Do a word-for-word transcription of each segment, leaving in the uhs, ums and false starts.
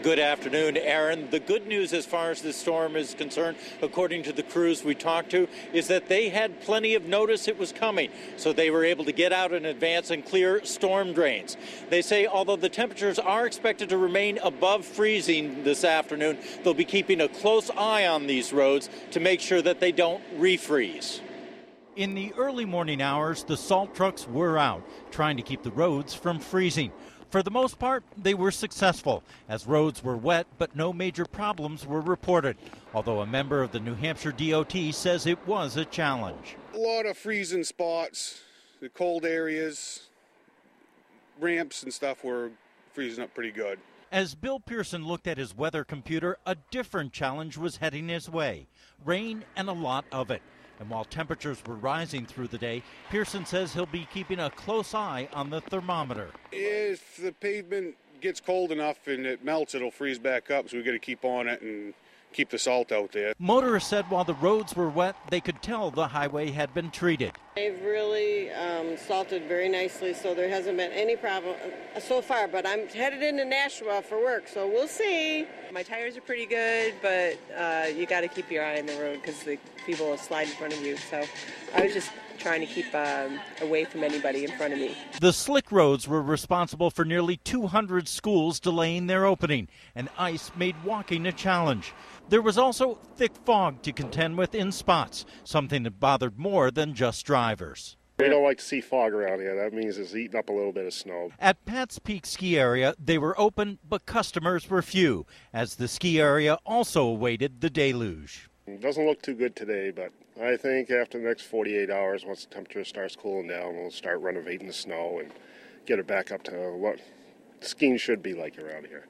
Good afternoon, Aaron. The good news as far as this storm is concerned, according to the crews we talked to, is that they had plenty of notice it was coming, so they were able to get out in advance and clear storm drains. They say although the temperatures are expected to remain above freezing this afternoon, they'll be keeping a close eye on these roads to make sure that they don't refreeze. In the early morning hours, the salt trucks were out, trying to keep the roads from freezing. For the most part, they were successful, as roads were wet, but no major problems were reported, although a member of the New Hampshire D O T says it was a challenge. A lot of freezing spots, the cold areas, ramps and stuff were freezing up pretty good. As Bill Pearson looked at his weather computer, a different challenge was heading his way, rain and a lot of it. And while temperatures were rising through the day, Pearson says he'll be keeping a close eye on the thermometer. If the pavement gets cold enough and it melts, it'll freeze back up, so we got to keep on it and keep the salt out there. Motorists said while the roads were wet, they could tell the highway had been treated. They've really um, salted very nicely, so there hasn't been any problem so far, but I'm headed into Nashua for work, so we'll see. My tires are pretty good, but uh, you got to keep your eye on the road because the people will slide in front of you, so I was just trying to keep um, away from anybody in front of me. The slick roads were responsible for nearly two hundred schools delaying their opening, and ice made walking a challenge. There was also thick fog to contend with in spots, something that bothered more than just drivers. We don't like to see fog around here. That means it's eating up a little bit of snow. At Pat's Peak Ski Area, they were open, but customers were few, as the ski area also awaited the deluge. It doesn't look too good today, but I think after the next forty-eight hours, once the temperature starts cooling down, we'll start renovating the snow and get it back up to what skiing should be like around here.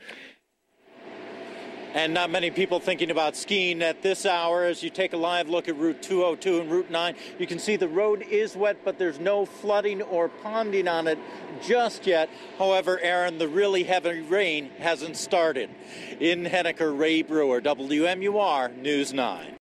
And not many people thinking about skiing at this hour. As you take a live look at Route two oh two and Route nine, you can see the road is wet, but there's no flooding or ponding on it just yet. However, Aaron, the really heavy rain hasn't started. In Henniker, Ray Brewer, W M U R News nine.